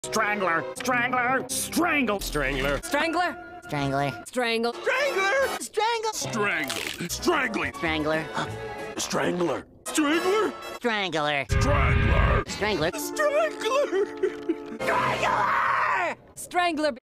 Strangler! Strangler! Strangle! Strangler! Strangler. Strangler. Strangle. Strangler! Strangle. Strangle! Strangling! Strangler. Strangler! Strangler! Strangler. Strangler! Strangler. Strangler! Strangler.